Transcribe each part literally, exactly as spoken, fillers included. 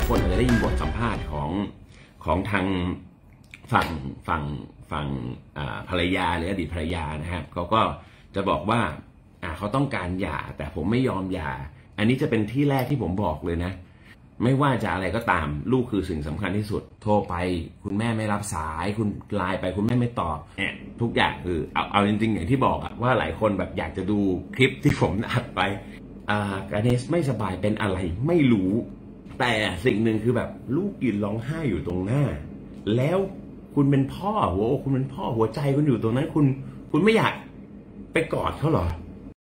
คนอาจจะได้ยินบทสัมภาษณ์ของของทางฝั่งฝั่งฝั่งภรรยาหรืออดีตภรรยานะครับเขาก็จะบอกว่าเขาต้องการหย่าแต่ผมไม่ยอมหย่าอันนี้จะเป็นที่แรกที่ผมบอกเลยนะไม่ว่าจะอะไรก็ตามลูกคือสิ่งสำคัญที่สุดโทรไปคุณแม่ไม่รับสายคุณไลน์ไปคุณแม่ไม่ตอบเนี่ยทุกอย่างคือเอาเอาจริงๆอย่างที่บอกอะว่าหลายคนแบบอยากจะดูคลิปที่ผมอัดไปอ่ากาเนสไม่สบายเป็นอะไรไม่รู้แต่สิ่งหนึ่งคือแบบลูกยืนร้องไห้อยู่ตรงหน้าแล้วคุณเป็นพ่อหัวอกคุณเป็นพ่อหัวใจคุณอยู่ตรงนั้นคุณคุณไม่อยากไปกอดเขาหรอ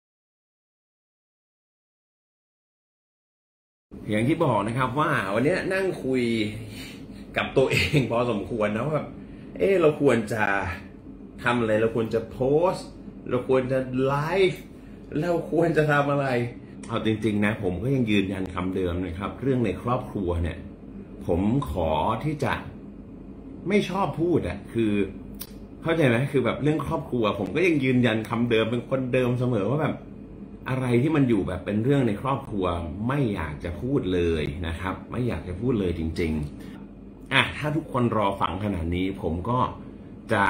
อย่างที่บอกนะครับว่าวันนี้นั่งคุยกับตัวเองพอสมควรนะว่าเออเราควรจะทำอะไรเราควรจะโพสต์เราควรจะไลฟ์เราควรจะทำอะไรเอาจริงๆนะผมก็ยังยืนยันคำเดิมนะครับเรื่องในครอบครัวเนี่ยผมขอที่จะไม่ชอบพูดอะคือเข้าใจไหมคือแบบเรื่องครอบครัวผมก็ยังยืนยันคำเดิมเป็นคนเดิมเสมอว่าแบบอะไรที่มันอยู่แบบเป็นเรื่องในครอบครัวไม่อยากจะพูดเลยนะครับไม่อยากจะพูดเลยจริงๆอ่ะถ้าทุกคนรอฟังขนาดนี้ผมก็จะ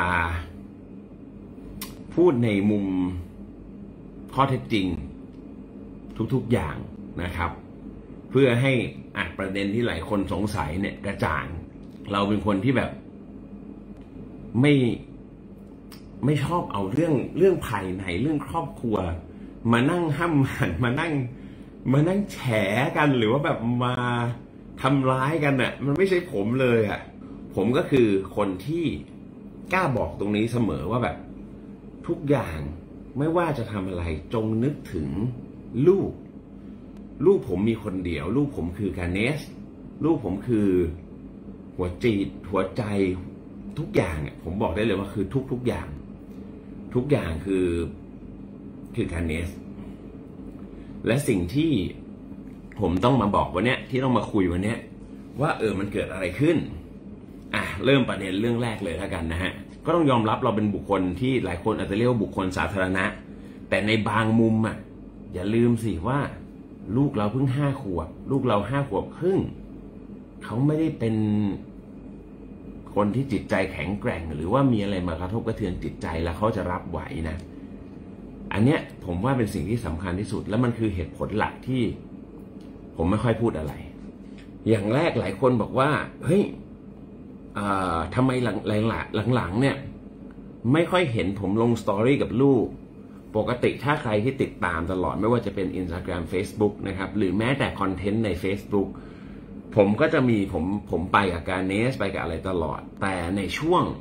พูดในมุมข้อเท็จจริงทุกๆอย่างนะครับเพื่อให้อ่ะประเด็นที่หลายคนสงสัยเนี่ยกระจ่างเราเป็นคนที่แบบไม่ไม่ชอบเอาเรื่องเรื่องภายในเรื่องครอบครัวมานั่งห้ำหันมานั่งมานั่งแฉกันหรือว่าแบบมาทำร้ายกันอ่ะมันไม่ใช่ผมเลยอ่ะผมก็คือคนที่กล้าบอกตรงนี้เสมอว่าแบบทุกอย่างไม่ว่าจะทำอะไรจงนึกถึงลูกลูกผมมีคนเดียวลูกผมคือกาเนสลูกผมคือหัวจิตหัวใจทุกอย่างเนี่ยผมบอกได้เลยว่าคือทุกทุกอย่างทุกอย่างคือคือการเนสและสิ่งที่ผมต้องมาบอกวันนี้ที่ต้องมาคุยวันนี้ว่าเออมันเกิดอะไรขึ้นอ่ะเริ่มประเด็นเรื่องแรกเลยแล้วกันนะฮะก็ต้องยอมรับเราเป็นบุคคลที่หลายคนอาจจะเรียกว่าบุคคลสาธารณะแต่ในบางมุมอ่ะอย่าลืมสิว่าลูกเราเพิ่งห้าขวบลูกเราห้าขวบครึ่งเขาไม่ได้เป็นคนที่จิตใจแข็งแกร่งหรือว่ามีอะไรมากระทบกระเทือนจิตใจแล้วเขาจะรับไหวนะอันเนี้ยผมว่าเป็นสิ่งที่สำคัญที่สุดและมันคือเหตุผลหลักที่ผมไม่ค่อยพูดอะไรอย่างแรกหลายคนบอกว่าเฮ้ยทำไมหลังหลังๆเนี่ยไม่ค่อยเห็นผมลงสตอรี่กับลูกปกติถ้าใครที่ติดตามตลอดไม่ว่าจะเป็น Instagram Facebook นะครับหรือแม้แต่คอนเทนต์ใน Facebookผมก็จะมีผมผมไปกับการเนสไปกับอะไรตลอดแต่ในช่วง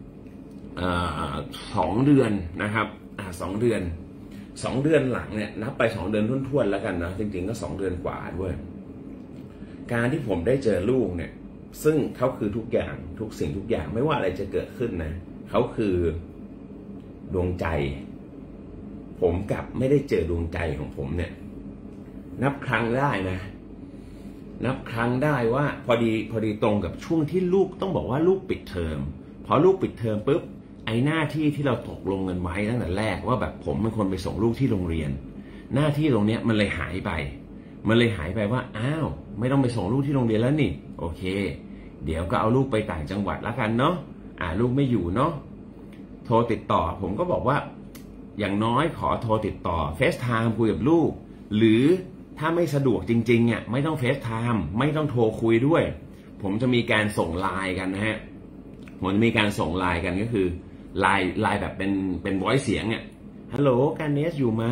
สองเดือนนะครับอ่าสองเดือนสองเดือนหลังเนี่ยนับไปสองเดือนทุ่นๆแล้วกันนะจริงๆก็สองเดือนกว่าด้วยการที่ผมได้เจอลูกเนี่ยซึ่งเขาคือทุกอย่างทุกสิ่งทุกอย่างไม่ว่าอะไรจะเกิดขึ้นนะเขาคือดวงใจผมกลับไม่ได้เจอดวงใจของผมเนี่ยนับครั้งได้นะนับครั้งได้ว่าพอดีพอดีตรงกับช่วงที่ลูกต้องบอกว่าลูกปิดเทอมพอลูกปิดเทอมปุ๊บไอ้หน้าที่ที่เราตกลงกันไว้ตั้งแต่แรกว่าแบบผมเป็นคนไปส่งลูกที่โรงเรียนหน้าที่ตรงเนี้ยมันเลยหายไปมันเลยหายไปว่าอ้าวไม่ต้องไปส่งลูกที่โรงเรียนแล้วนี่โอเคเดี๋ยวก็เอาลูกไปต่างจังหวัดแล้วกันเนาะอ่าลูกไม่อยู่เนาะโทรติดต่อผมก็บอกว่าอย่างน้อยขอโทรติดต่อเฟซไทม์คุยกับลูกหรือถ้าไม่สะดวกจริงๆอ่ะไม่ต้องเฟซไทม์ไม่ต้องโทรคุยด้วยผมจะมีการส่งไลน์กันนะฮะผมจะมีการส่งไลน์กันก็คือไลน์ไลน์แบบเป็นเป็น voice เสียงเนี่ยฮัลโหลการเนสอยู่ไหม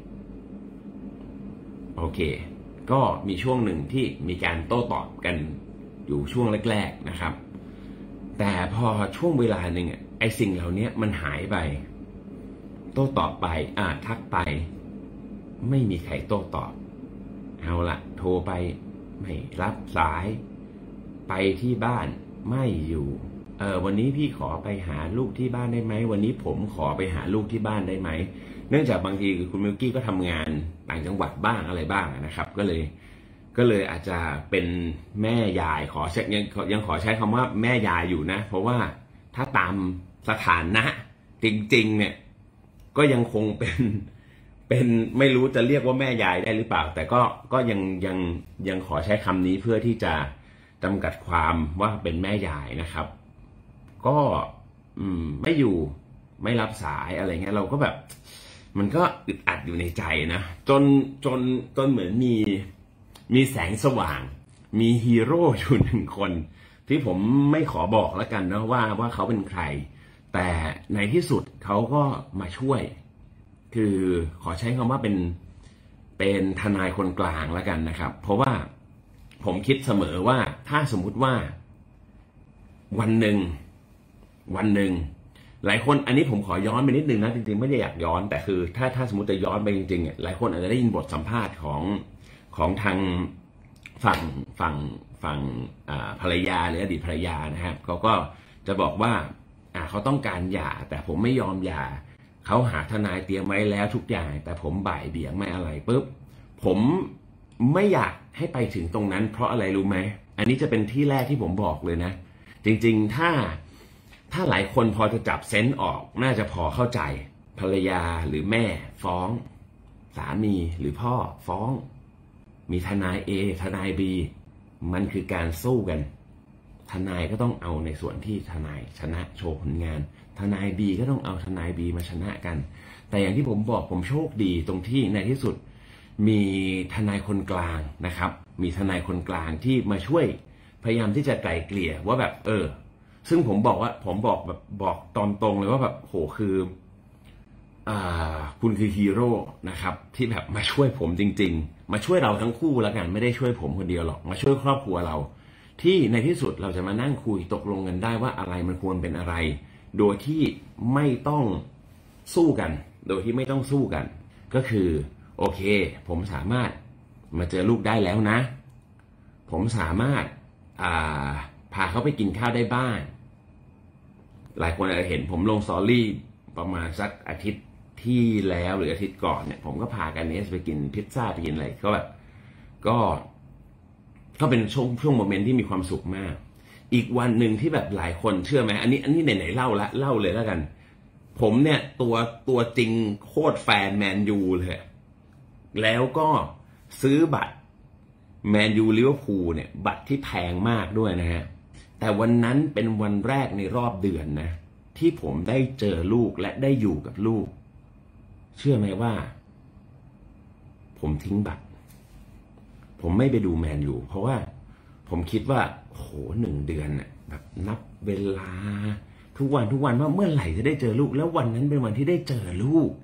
โอเคก็มีช่วงหนึ่งที่มีการโต้ตอบกันอยู่ช่วงแรกๆนะครับแต่พอช่วงเวลาหนึ่งไอ้สิ่งเหล่านี้มันหายไปโต้ตอบไปอ่าทักไปไม่มีใครโต้ตอบเอาละโทรไปไม่รับสายไปที่บ้านไม่อยู่เออวันนี้พี่ขอไปหาลูกที่บ้านได้ไหมวันนี้ผมขอไปหาลูกที่บ้านได้ไหมเนื่องจากบางทีคุณมิลกี้ก็ทำงานต่างจังหวัดบ้างอะไรบ้างนะครับก็เลยก็เลยอาจจะเป็นแม่ยายขอยังยังขอใช้คำว่าแม่ยายอยู่นะเพราะว่าถ้าตามสถานะจริงๆเนี่ยก็ยังคงเป็นเป็นไม่รู้จะเรียกว่าแม่ยายได้หรือเปล่าแต่ก็ก็ยังยังยังขอใช้คำนี้เพื่อที่จะจำกัดความว่าเป็นแม่ยายนะครับก็อืมไม่อยู่ไม่รับสายอะไรเงี้ยเราก็แบบมันก็อึดอัดอยู่ในใจนะจนจนจนเหมือนมีมีแสงสว่างมีฮีโร่อยู่หนึ่งคนที่ผมไม่ขอบอกแล้วกันนะว่าว่าเขาเป็นใครแต่ในที่สุดเขาก็มาช่วยคือขอใช้คำว่าเป็นเป็นทนายคนกลางแล้วกันนะครับเพราะว่าผมคิดเสมอว่าถ้าสมมุติว่าวันหนึ่งวันหนึ่งหลายคนอันนี้ผมขอย้อนไปนิดนึงนะจริงๆไม่ได้อยากย้อนแต่คือถ้าถ้าสมมติจะย้อนไปจริงๆเนี่ยหลายคนอาจจะได้ยินบทสัมภาษณ์ของของทางฝั่งฝั่งฝั่งภรรยาหรืออดีตภรรยานะครับเขาก็จะบอกว่าอ่าเขาต้องการหย่าแต่ผมไม่ยอมหย่าเขาหาทนายเตรียมไว้แล้วทุกอย่างแต่ผมบ่ายเบี่ยงไม่อะไรปุ๊บผมไม่อยากให้ไปถึงตรงนั้นเพราะอะไรรู้ไหมอันนี้จะเป็นที่แรกที่ผมบอกเลยนะจริงๆถ้าถ้าหลายคนพอจะจับเซนส์ออกน่าจะพอเข้าใจภรรยาหรือแม่ฟ้องสามีหรือพ่อฟ้องมีทนาย A ทนาย B มันคือการสู้กันทนายก็ต้องเอาในส่วนที่ทนายชนะโชว์ผลงานทนาย B ก็ต้องเอาทนาย B มาชนะกันแต่อย่างที่ผมบอกผมโชคดีตรงที่ในที่สุดมีทนายคนกลางนะครับมีทนายคนกลางที่มาช่วยพยายามที่จะไกล่เกลี่ยว่าแบบเออซึ่งผมบอกว่าผมบอกแบบบอกตอนตรงเลยว่าแบบโหคืออ่าคุณคือฮีโร่นะครับที่แบบมาช่วยผมจริงๆมาช่วยเราทั้งคู่แล้วกันไม่ได้ช่วยผมคนเดียวหรอกมาช่วยครอบครัวเราที่ในที่สุดเราจะมานั่งคุยตกลงกันได้ว่าอะไรมันควรเป็นอะไรโดยที่ไม่ต้องสู้กันโดยที่ไม่ต้องสู้กันก็คือโอเคผมสามารถมาเจอลูกได้แล้วนะผมสามารถอ่าพาเขาไปกินข้าวได้บ้างหลายคนอาจจะเห็นผมลงสตอรี่ประมาณสักอาทิตย์ที่แล้วหรืออาทิตย์ก่อนเนี่ยผมก็พากันเนสไปกินพิซซ่าไปกินอะไรก็แบบก็ก็เป็นช่วงช่วงโมเมนต์ที่มีความสุขมากอีกวันหนึ่งที่แบบหลายคนเชื่อไหมอันนี้อันนี้ไหนๆเล่าละเล่าเลยแล้วกันผมเนี่ยตัวตัวจริงโคตรแฟนแมนยูเลยแล้วก็ซื้อบัตรแมนยูลิเวอร์พูลเนี่ยบัตรที่แพงมากด้วยนะฮะแต่วันนั้นเป็นวันแรกในรอบเดือนนะที่ผมได้เจอลูกและได้อยู่กับลูกเชื่อไหมว่าผมทิ้งบัตรผมไม่ไปดูแมนยูเพราะว่าผมคิดว่าโหหนึ่งเดือนน่ะแบบนับเวลาทุกวันทุกวันว่าเมื่อไหร่จะได้เจอลูกแล้ววันนั้นเป็นวันที่ได้เจอลูก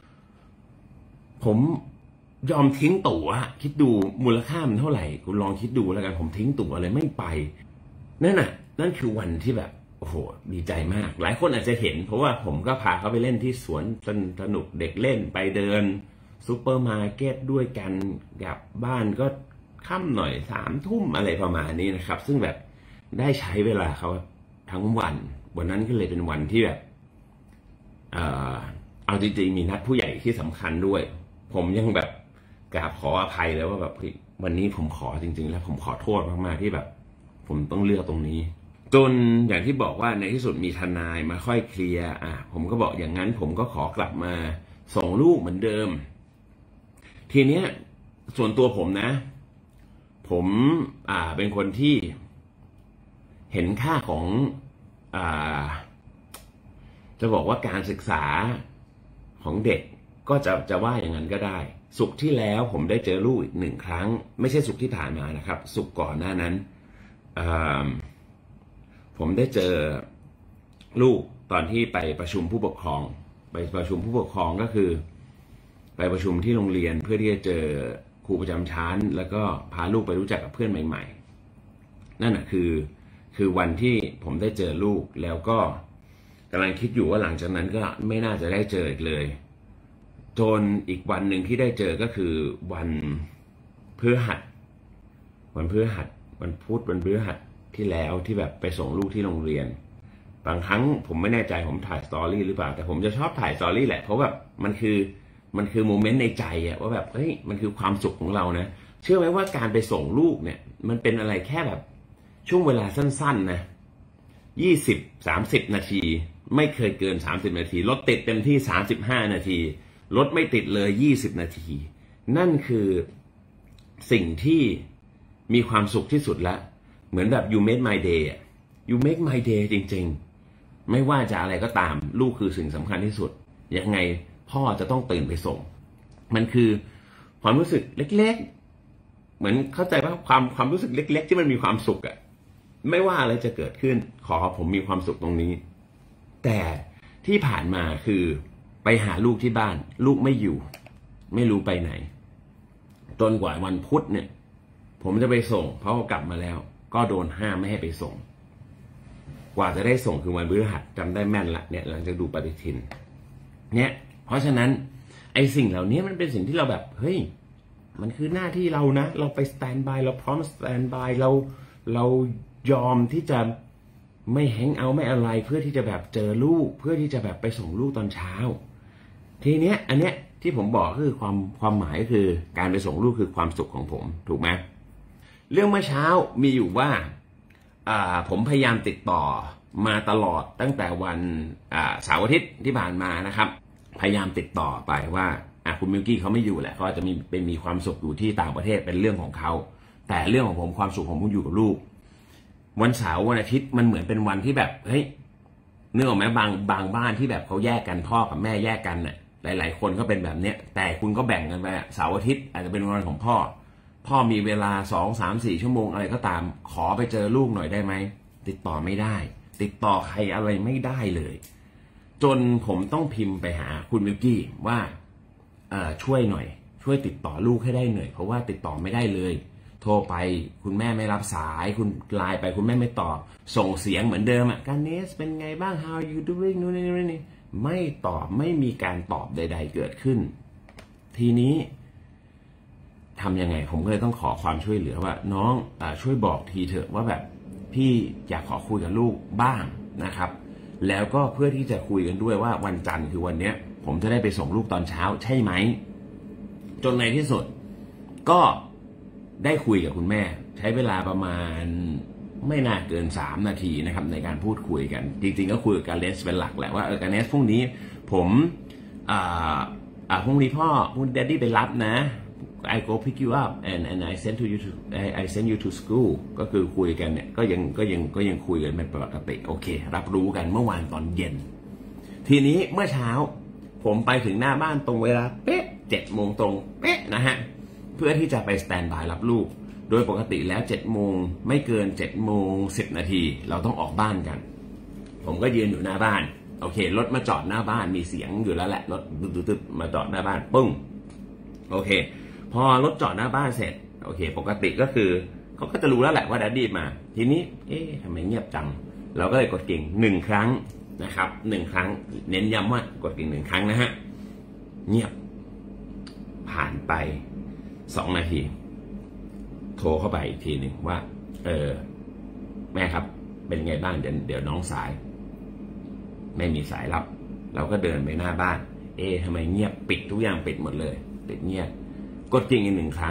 ผมยอมทิ้งตั๋วคิดดูมูลค่ามันเท่าไหร่คุณลองคิดดูแล้วกันผมทิ้งตั๋วเลยไม่ไปนั่นน่ะนั่นคือวันที่แบบโอ้โหดีใจมากหลายคนอาจจะเห็นเพราะว่าผมก็พาเขาไปเล่นที่สวนสนุกเด็กเล่นไปเดินซูเปอร์มาร์เก็ตด้วยกันกลับบ้านก็ค่ำหน่อยสามทุ่มอะไรประมาณนี้นะครับซึ่งแบบได้ใช้เวลาเขาทั้งวันวันนั้นก็เลยเป็นวันที่แบบเอ่อเอาจริงๆมีนัดผู้ใหญ่ที่สำคัญด้วยผมยังแบบกราบขออภัยเลยว่าแบบวันนี้ผมขอจริงๆแล้วผมขอโทษมากๆที่แบบผมต้องเลือกตรงนี้จนอย่างที่บอกว่าในที่สุดมีทนายมาค่อยเคลียร์อ่ะผมก็บอกอย่างนั้นผมก็ขอกลับมาส่งลูกเหมือนเดิมทีเนี้ยส่วนตัวผมนะผมอ่าเป็นคนที่เห็นค่าของอ่าจะบอกว่าการศึกษาของเด็กก็จะจะว่าอย่างนั้นก็ได้ศุกร์ที่แล้วผมได้เจอลูกอีกหนึ่งครั้งไม่ใช่ศุกร์ที่ผ่านมานะครับศุกร์ก่อนหน้านั้นผมได้เจอลูกตอนที่ไปประชุมผู้ปกครองไปประชุมผู้ปกครองก็คือไปประชุมที่โรงเรียนเพื่อที่จะเจอครูประจำชั้นแล้วก็พาลูกไปรู้จักกับเพื่อนใหม่ๆนั่นแหะคือคือวันที่ผมได้เจอลูกแล้วก็กำลังคิดอยู่ว่าหลังจากนั้นก็ไม่น่าจะได้เจออีกเลยจนอีกวันหนึ่งที่ได้เจอก็คือวันพฤหัสวันพฤหัสวันพุธวันพฤหัสที่แล้วที่แบบไปส่งลูกที่โรงเรียนบางครั้งผมไม่แน่ใจผมถ่ายสตอรี่หรือเปล่าแต่ผมจะชอบถ่ายสตอรี่แหละเพราะแบบมันคือมันคือโมเมนต์ในใจอะว่าแบบเฮ้ยมันคือความสุขของเรานะเชื่อไหมว่าการไปส่งลูกเนี่ยมันเป็นอะไรแค่แบบช่วงเวลาสั้นๆนะยี่สิบสามสิบนาทีไม่เคยเกินสามสิบนาทีรถติดเต็มที่สามสิบห้านาทีรถไม่ติดเลยยี่สิบนาทีนั่นคือสิ่งที่มีความสุขที่สุดแล้วเหมือนแบบ you made my day you make my day จริงๆไม่ว่าจะอะไรก็ตามลูกคือสิ่งสำคัญที่สุดยังไงพ่อจะต้องตื่นไปส่งมันคือความรู้สึกเล็กๆเหมือนเข้าใจว่าความความรู้สึกเล็กๆที่มันมีความสุขอะไม่ว่าอะไรจะเกิดขึ้นขอผมมีความสุขตรงนี้แต่ที่ผ่านมาคือไปหาลูกที่บ้านลูกไม่อยู่ไม่รู้ไปไหนจนกว่าวันพุธเนี่ยผมจะไปส่งเพราะกลับมาแล้วก็โดนห้ามไม่ให้ไปส่งกว่าจะได้ส่งคือวันพฤหัสจำได้แม่นละเนี่ยหลังจากดูปฏิทินเนี่ยเพราะฉะนั้นไอ้สิ่งเหล่านี้มันเป็นสิ่งที่เราแบบเฮ้ยมันคือหน้าที่เรานะเราไปสแตนบายเราพร้อมสแตนบายเราเรายอมที่จะไม่แฮงเอาท์ไม่อะไรเพื่อที่จะแบบเจอลูกเพื่อที่จะแบบไปส่งลูกตอนเช้าทีเนี้ยอันเนี้ยที่ผมบอกคือความความหมายคือการไปส่งลูกคือความสุขของผมถูกไหมเรื่องเมื่อเช้ามีอยู่ว่าอ่าผมพยายามติดต่อมาตลอดตั้งแต่วันอ่าเสาร์อาทิตย์ที่ผ่านมานะครับพยายามติดต่อไปว่าอ่ะคุณมิวกี้เขาไม่อยู่แหละเขาอาจจะมีเป็นมีความสุขอยู่ที่ต่างประเทศเป็นเรื่องของเขาแต่เรื่องของผมความสุขของผมอยู่กับลูกวันเสาร์วันอาทิตย์มันเหมือนเป็นวันที่แบบเฮ้ยนึกออกไหมบางบางบ้านที่แบบเขาแยกกันพ่อกับแม่แยกกันน่ะหลายๆคนก็เป็นแบบเนี้ยแต่คุณก็แบ่งกันไปเสาร์อาทิตย์อาจจะเป็นวันของพ่อพ่อมีเวลาสองสามสี่ชั่วโมงอะไรก็ตามขอไปเจอลูกหน่อยได้ไหมติดต่อไม่ได้ติดต่อใครอะไรไม่ได้เลยจนผมต้องพิมพ์ไปหาคุณมิวกี้ว่าเอ่อช่วยหน่อยช่วยติดต่อลูกให้ได้หน่อยเพราะว่าติดต่อไม่ได้เลยโทรไปคุณแม่ไม่รับสายคุณไลน์ไปคุณแม่ไม่ตอบส่งเสียงเหมือนเดิมอ่ะการเนสเป็นไงบ้าง how are you doing นู่นนี่นี่ไม่ตอบไม่มีการตอบใดๆเกิดขึ้นทีนี้ทำยังไงผมก็เลยต้องขอความช่วยเหลือว่าน้องอช่วยบอกทีเถอะว่าแบบพี่อยากขอคุยกับลูกบ้างนะครับแล้วก็เพื่อที่จะคุยกันด้วยว่าวันจันทร์คือวันเนี้ยผมจะได้ไปส่งลูกตอนเช้าใช่ไหมจนในที่สุดก็ได้คุยกับคุณแม่ใช้เวลาประมาณไม่น่าเกินสามนาทีนะครับในการพูดคุยกันจริงๆก็คุยกับการเลสเป็นหลักแหละว่าเออการเลสพรุ่งนี้ผมอ่าอ่าพรุ่งนี้พ่อพรุ่งนี้ Daddy ไปรับนะ I go pick you up and and I send to you to I, I send you to school ก็คือคุยกันเนี่ยก็ยังก็ยังก็ยังคุยกันเป็นปกติโอเครับรู้กันเมื่อวานตอนเย็นทีนี้เมื่อเช้าผมไปถึงหน้าบ้านตรงเวลาเป๊ะเจ็ดโมงตรงเป๊ะนะฮะเพื่อที่จะไปสแตนบายรับลูกโดยปกติแล้วเจ็ดโมงไม่เกินเจ็ดโมงสิบนาทีเราต้องออกบ้านกันผมก็ยืนอยู่หน้าบ้านโอเครถมาจอดหน้าบ้านมีเสียงอยู่แล้วแหละรถตึ๊ดๆมาจอดหน้าบ้านปึ้งโอเคพอรถจอดหน้าบ้านเสร็จโอเคปกติก็คือเขาก็จะรู้แล้วแหละว่าดัดดี้มาทีนี้เอ๊ะทำไมเงียบจังเราก็เลยกดกิ่งหนึ่งครั้งนะครับหนึ่งครั้งเน้นย้ำว่ากดกิ่งหนึ่งครั้งนะฮะเงียบผ่านไปสองนาทีโทรเข้าไปอีกทีหนึ่งว่าเออแม่ครับเป็นไงบ้างเดี๋ยวเดี๋ยวน้องสายไม่มีสายรับเราก็เดินไปหน้าบ้านเอ๊ะทำไมเงียบปิดทุกอย่างปิดหมดเลยปิดเงียบกดจริงอีกหนึ่งครั้ง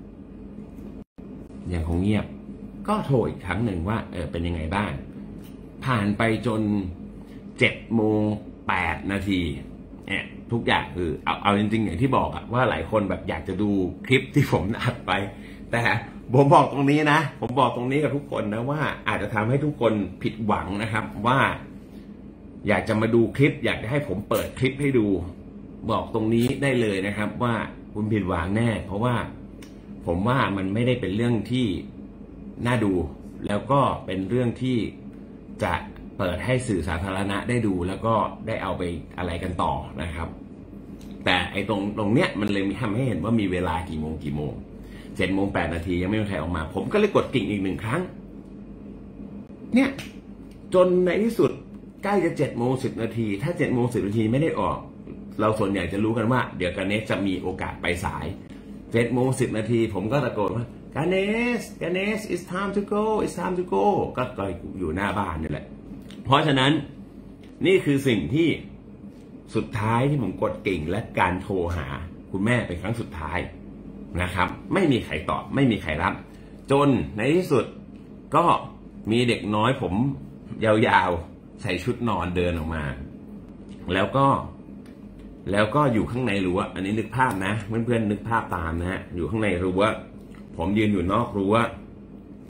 ยังคงเงียบก็โทรอีกครั้งหนึ่งว่าเออเป็นยังไงบ้างผ่านไปจนเจ็ดโมงแปดนาทีเนี่ยทุกอย่างคือเอาเอาจริงๆอย่างที่บอกอะว่าหลายคนแบบอยากจะดูคลิปที่ผมอัดไปแต่ผมบอกตรงนี้นะผมบอกตรงนี้กับทุกคนนะว่าอาจจะทำให้ทุกคนผิดหวังนะครับว่าอยากจะมาดูคลิปอยากจะให้ผมเปิดคลิปให้ดูบอกตรงนี้ได้เลยนะครับว่าคุณผิดหวังแน่เพราะว่าผมว่ามันไม่ได้เป็นเรื่องที่น่าดูแล้วก็เป็นเรื่องที่จะเปิดให้สื่อสาธารณะได้ดูแล้วก็ได้เอาไปอะไรกันต่อนะครับแต่ไอ้ตรงตรงเนี้ยมันเลยทำให้เห็นว่ามีเวลากี่โมงกี่โมงเจ็ดโมงแปดนาทียังไม่มีใครออกมาผมก็เลยกดกิ่งอีกหนึ่งครั้งเนี่ยจนในที่สุดใกล้จะเจ็ดโมงสิบนาทีถ้าเจ็ดโมงสิบนาทีไม่ได้ออกเราส่วนใหญ่จะรู้กันว่าเดี๋ยวกาเนสจะมีโอกาสไปสายเจ็ดโมงสิบนาทีผมก็ตะโกนว่ากาเนสกาเนส it's time to go it's time to go ก็ก็อยู่หน้าบ้านนี่แหละเพราะฉะนั้นนี่คือสิ่งที่สุดท้ายที่ผมกดกิ่งและการโทรหาคุณแม่เป็นครั้งสุดท้ายนะครับไม่มีใครตอบไม่มีใครรับจนในที่สุดก็มีเด็กน้อยผมยาวๆใส่ชุดนอนเดินออกมาแล้วก็แล้วก็อยู่ข้างในรั้วอันนี้นึกภาพนะเพื่อนๆนึกภาพตามนะฮะอยู่ข้างในรั้วผมยืนอยู่นอกรั้ว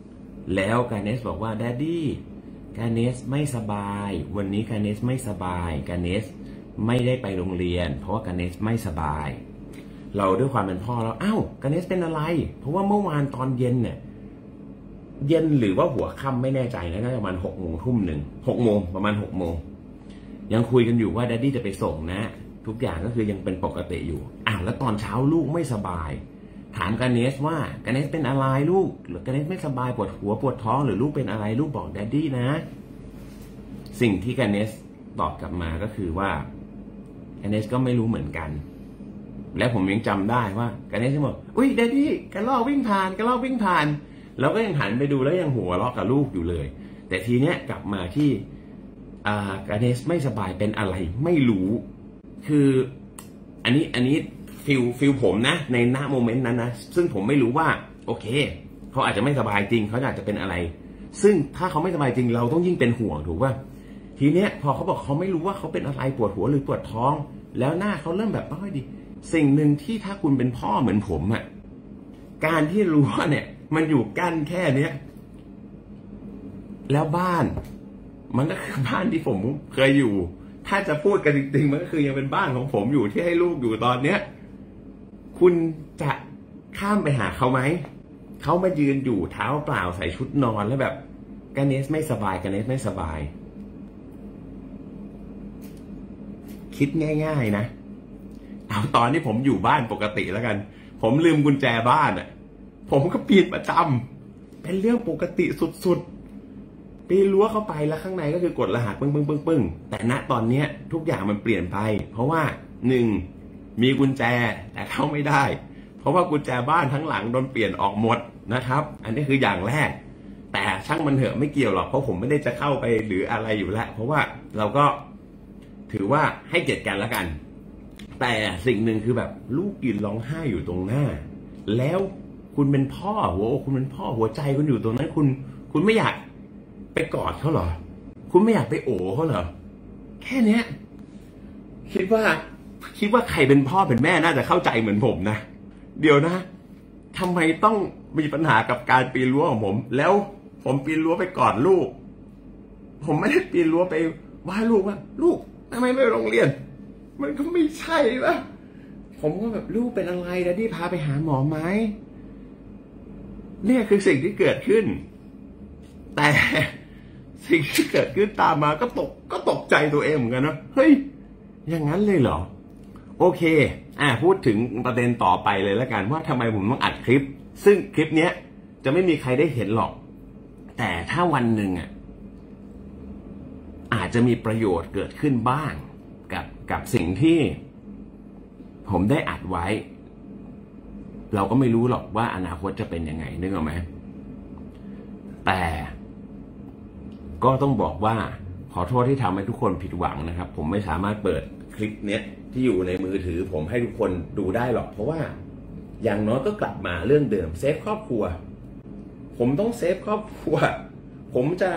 แล้วกาเนสบอกว่าแดดดี้กาเนสไม่สบายวันนี้กาเนสไม่สบายกาเนสไม่ได้ไปโรงเรียนเพราะว่ากาเนสไม่สบายเราด้วยความเป็นพ่อแล้วอ้าวกาเนสเป็นอะไรเพราะว่าเมื่อวานตอนเย็นเนี่ยเย็นหรือว่าหัวค่ำไม่แน่ใจนะน่าจะประมาณหกโมงทุ่มหนึ่งหกโมงประมาณหกโมงยังคุยกันอยู่ว่าแดดดี้จะไปส่งนะทุกอย่างก็คือยังเป็นปกติอยู่อ้าวแล้วตอนเช้าลูกไม่สบายถามกาเนสว่ากาเนสเป็นอะไรลูกหรือกาเนสไม่สบายปวดหัวปวดท้องหรือลูกเป็นอะไรลูกบอกแดดดี้นะสิ่งที่กาเนสตอบกลับมาก็คือว่ากาเนสก็ไม่รู้เหมือนกันและผมยังจำได้ว่ากาเนสบอกอุ้ยแดดดี้กระรอกวิ่งผ่านกระรอกวิ่งผ่านเราก็ยังหันไปดูแล้วยังหัวเราะกับลูกอยู่เลยแต่ทีเนี้ยกลับมาที่อ่ากาเนสไม่สบายเป็นอะไรไม่รู้คืออันนี้อันนี้ฟิลฟิลผมนะในณโมเมนต์นั้นนะซึ่งผมไม่รู้ว่าโอเคเขาอาจจะไม่สบายจริงเขาอาจจะเป็นอะไรซึ่งถ้าเขาไม่สบายจริงเราต้องยิ่งเป็นห่วงถูกป่ะทีเนี้ยพอเขาบอกเขาไม่รู้ว่าเขาเป็นอะไรปวดหัวหรือปวดท้องแล้วหน้าเขาเริ่มแบบไม่ค่อยดีสิ่งหนึ่งที่ถ้าคุณเป็นพ่อเหมือนผมอะการที่รู้ว่าเนี่ยมันอยู่กั้นแค่เนี้ยแล้วบ้านมันก็คือบ้านที่ผมเคยอยู่ถ้าจะพูดกันจริงๆมันก็คือยังเป็นบ้านของผมอยู่ที่ให้ลูกอยู่ตอนเนี้ยคุณจะข้ามไปหาเขาไหมเขามายืนอยู่เท้าเปล่าใส่ชุดนอนแล้วแบบกาเนสไม่สบายกาเนสไม่สบายคิดง่ายๆนะเอาตอนที่ผมอยู่บ้านปกติแล้วกันผมลืมกุญแจบ้านอ่ะผมก็ปีนประจำเป็นเรื่องปกติสุดๆปีนรั้วเข้าไปแล้วข้างในก็คือกดรหัสปึ้งปึ้งปึ้งปึ้งแต่ณตอนเนี้ยทุกอย่างมันเปลี่ยนไปเพราะว่าหนึ่งมีกุญแจแต่เข้าไม่ได้เพราะว่ากุญแจบ้านทั้งหลังโดนเปลี่ยนออกหมดนะครับอันนี้คืออย่างแรกแต่ช่างมันเถอะไม่เกี่ยวหรอกเพราะผมไม่ได้จะเข้าไปหรืออะไรอยู่แล้วเพราะว่าเราก็ถือว่าให้เกียรติกันแล้วกันแต่สิ่งหนึ่งคือแบบลูกยืนร้องไห้อยู่ตรงหน้าแล้วคุณเป็นพ่อหัวคุณเป็นพ่อหัวใจคุณอยู่ตรงนั้นคุณคุณไม่อยากไปกอดเขาเหรอคุณไม่อยากไปโอบเขาเหรอแค่เนี้ยคิดว่าคิดว่าใครเป็นพ่อเป็นแม่น่าจะเข้าใจเหมือนผมนะเดี๋ยวนะทำไมต้องมีปัญหากับการปีนรั้วของผมแล้วผมปีนรั้วไปกอดลูกผมไม่ได้ปีนรั้วไปว่าลูกว่าลูกทำไมไม่ไปโรงเรียนมันก็ไม่ใช่ป่ะผมก็แบบลูกเป็นอะไรแดดดี้พาไปหาหมอไหมเนี่ยคือสิ่งที่เกิดขึ้นแต่สิ่งที่เกิดขึ้นตามมาก็ตกก็ตกใจตัวเองเหมือนกันนะเฮ้ยอย่างนั้นเลยเหรอโอเคอ่ะพูดถึงประเด็นต่อไปเลยแล้วกันว่าทำไมผมต้องอัดคลิปซึ่งคลิปเนี้ยจะไม่มีใครได้เห็นหรอกแต่ถ้าวันหนึ่งอ่ะอาจจะมีประโยชน์เกิดขึ้นบ้างกับกับสิ่งที่ผมได้อัดไว้เราก็ไม่รู้หรอกว่าอนาคตจะเป็นยังไงนึกออกไหมแต่ก็ต้องบอกว่าขอโทษที่ทำให้ทุกคนผิดหวังนะครับผมไม่สามารถเปิดคลิปเนี้ยที่อยู่ในมือถือผมให้ทุกคนดูได้หรอกเพราะว่าอย่างน้อยก็กลับมาเรื่องเดิมเซฟครอบครัวผมต้องเซฟครอบครัวผมจะ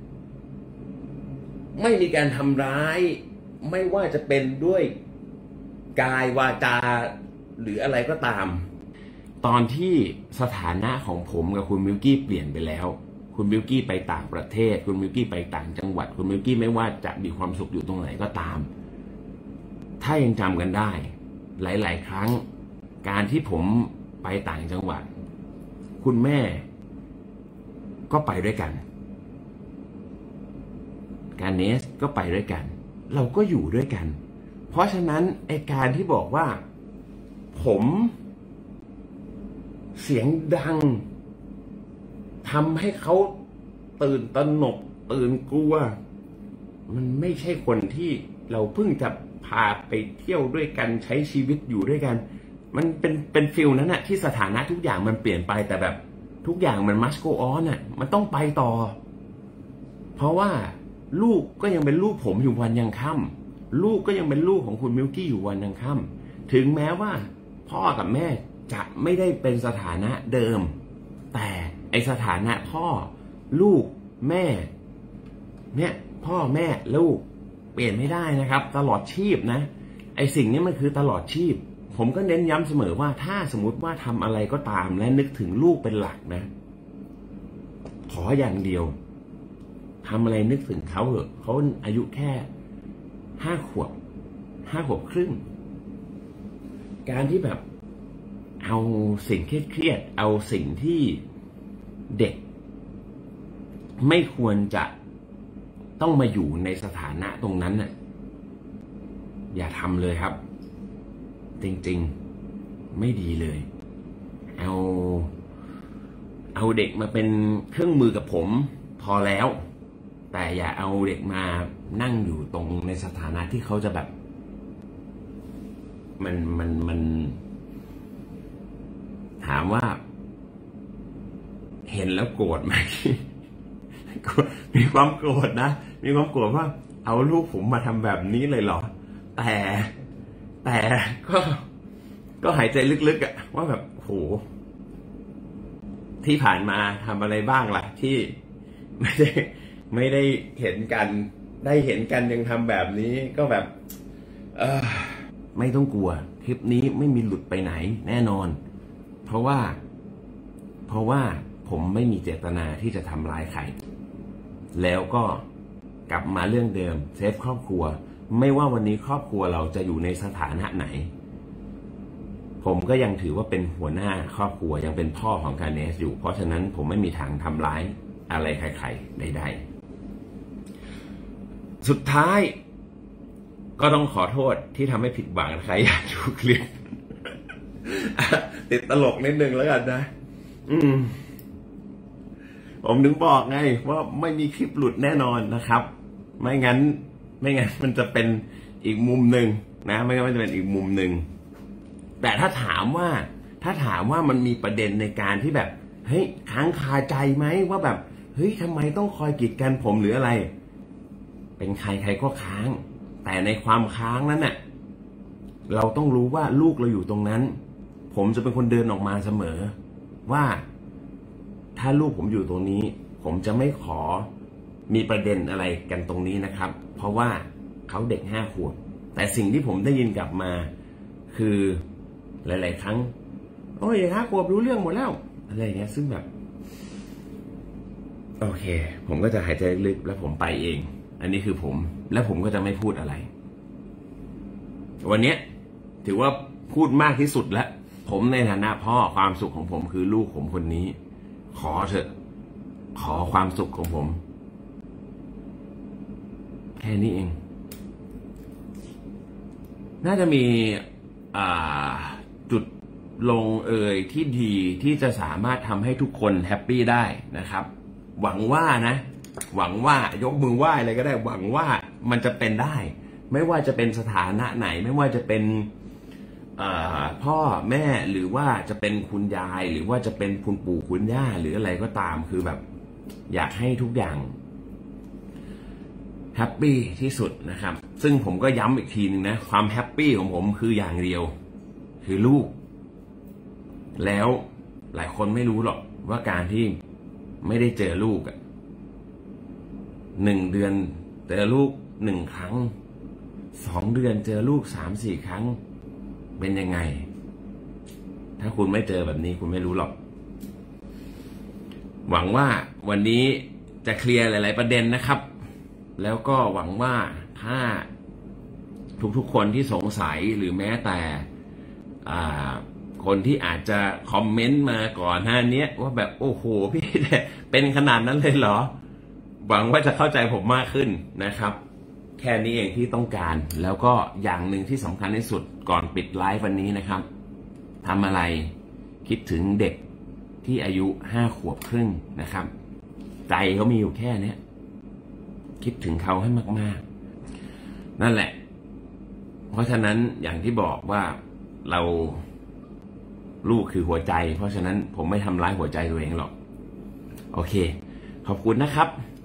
ไม่มีการทำร้ายไม่ว่าจะเป็นด้วยกายวาจาหรืออะไรก็ตามตอนที่สถานะของผมกับคุณมิลกี้เปลี่ยนไปแล้วคุณมิลกี้ไปต่างประเทศคุณมิลกี้ไปต่างจังหวัดคุณมิลกี้ไม่ว่าจะมีความสุขอยู่ตรงไหนก็ตามถ้ายังจำกันได้หลายๆครั้งการที่ผมไปต่างจังหวัดคุณแม่ก็ไปด้วยกันการเนสก็ไปด้วยกันเราก็อยู่ด้วยกันเพราะฉะนั้นไอการที่บอกว่าผมเสียงดังทำให้เขาตื่นตระหนกตื่นกลัวมันไม่ใช่คนที่เราเพิ่งจะพาไปเที่ยวด้วยกันใช้ชีวิตอยู่ด้วยกันมันเป็นเป็นฟิลนั้นอะที่สถานะทุกอย่างมันเปลี่ยนไปแต่แบบทุกอย่างมันมัสโกออนอะมันต้องไปต่อเพราะว่าลูกก็ยังเป็นลูกผมอยู่วันยังค่ำลูกก็ยังเป็นลูกของคุณมิลกี้อยู่วันยังค่ำถึงแม้ว่าพ่อกับแม่จะไม่ได้เป็นสถานะเดิมแต่ไอสถานะพ่อลูกแม่เนี่ยพ่อแม่ลูกเปลี่ยนไม่ได้นะครับตลอดชีพนะไอสิ่งนี้มันคือตลอดชีพผมก็เน้นย้ำเสมอว่าถ้าสมมติว่าทำอะไรก็ตามและนึกถึงลูกเป็นหลักนะขออย่างเดียวทำอะไรนึกถึงเขาเถอะเขาอายุแค่ห้าขวบห้าขวบครึ่งการที่แบบเอาสิ่งเครียดๆเอาสิ่งที่เด็กไม่ควรจะต้องมาอยู่ในสถานะตรงนั้นน่ะอย่าทำเลยครับจริงๆไม่ดีเลยเอาเอาเด็กมาเป็นเครื่องมือกับผมพอแล้วแต่อย่าเอาเด็กมานั่งอยู่ตรงในสถานะที่เขาจะแบบมันมันมันถามว่าเห็นแล้วโกรธไหม มีความโกรธนะมีความโกรธว่าเอาลูกผมมาทำแบบนี้เลยเหรอแต่แต่ก็ก็หายใจลึกๆอะว่าแบบโหที่ผ่านมาทำอะไรบ้างล่ะที่ไม่ได้ไม่ได้เห็นกันได้เห็นกันยังทำแบบนี้ก็แบบเออไม่ต้องกลัวคลิปนี้ไม่มีหลุดไปไหนแน่นอนเพราะว่าเพราะว่าผมไม่มีเจตนาที่จะทำร้ายใครแล้วก็กลับมาเรื่องเดิมเซฟครอบครัวไม่ว่าวันนี้ครอบครัวเราจะอยู่ในสถานะไหนผมก็ยังถือว่าเป็นหัวหน้าครอบครัวยังเป็นพ่อของการเนสอยู่เพราะฉะนั้นผมไม่มีทางทำร้ายอะไรใครๆใดๆสุดท้ายก็ต้องขอโทษที่ทำให้ผิดหวังใครอยากดูคลิป ติดตลกนิดนึงแล้วกันนะอืมผมถึงบอกไงว่าไม่มีคลิปหลุดแน่นอนนะครับไม่งั้นไม่งั้นมันจะเป็นอีกมุมหนึ่งนะไม่งั้นมันจะเป็นอีกมุมหนึ่งแต่ถ้าถามว่าถ้าถามว่ามันมีประเด็นในการที่แบบเฮ้ยค้างคาใจไหมว่าแบบเฮ้ยทำไมต้องคอยกีดกันผมหรืออะไรเป็นใครใครก็ค้างแต่ในความค้างนั้นน่ะเราต้องรู้ว่าลูกเราอยู่ตรงนั้นผมจะเป็นคนเดินออกมาเสมอว่าถ้าลูกผมอยู่ตรงนี้ผมจะไม่ขอมีประเด็นอะไรกันตรงนี้นะครับเพราะว่าเขาเด็กห้าขวบแต่สิ่งที่ผมได้ยินกลับมาคือหลายๆครั้งโอ้ยห้าขวบรู้เรื่องหมดแล้วอะไรเงี้ยซึ่งแบบโอเคผมก็จะหายใจลึกแล้วผมไปเองอันนี้คือผมและผมก็จะไม่พูดอะไรวันนี้ถือว่าพูดมากที่สุดแล้วผมในฐานะพ่อความสุขของผมคือลูกผมคนนี้ขอเถอะขอความสุขของผมแค่นี้เองน่าจะมีจุดลงเอยที่ดีที่จะสามารถทำให้ทุกคนแฮปปี้ได้นะครับหวังว่านะหวังว่ายกมือไหว้อะไรก็ได้หวังว่ามันจะเป็นได้ไม่ว่าจะเป็นสถานะไหนไม่ว่าจะเป็นพ่อแม่หรือว่าจะเป็นคุณยายหรือว่าจะเป็นคุณปู่คุณย่าหรืออะไรก็ตามคือแบบอยากให้ทุกอย่างแฮปปี้ที่สุดนะครับซึ่งผมก็ย้ำอีกทีนึงนะความแฮปปี้ของผมคืออย่างเดียวคือลูกแล้วหลายคนไม่รู้หรอกว่าการที่ไม่ได้เจอลูกอะหนึ่งเดือนเจอลูกหนึ่งครั้งสองเดือนเจอลูกสามสี่ครั้งเป็นยังไงถ้าคุณไม่เจอแบบนี้คุณไม่รู้หรอกหวังว่าวันนี้จะเคลียร์หลายๆประเด็นนะครับแล้วก็หวังว่าถ้าทุกๆคนที่สงสัยหรือแม้แต่คนที่อาจจะคอมเมนต์มาก่อนหน้านี้ว่าแบบโอ้โหพี่เป็นขนาดนั้นเลยเหรอหวังว่าจะเข้าใจผมมากขึ้นนะครับแค่นี้เองที่ต้องการแล้วก็อย่างหนึ่งที่สำคัญที่สุดก่อนปิดไลฟ์วันนี้นะครับทำอะไรคิดถึงเด็กที่อายุห้าขวบครึ่งนะครับใจเขามีอยู่แค่นี้คิดถึงเขาให้มากๆนั่นแหละเพราะฉะนั้นอย่างที่บอกว่าเราลูกคือหัวใจเพราะฉะนั้นผมไม่ทำร้ายหัวใจตัวเองหรอกโอเคขอบคุณนะครับ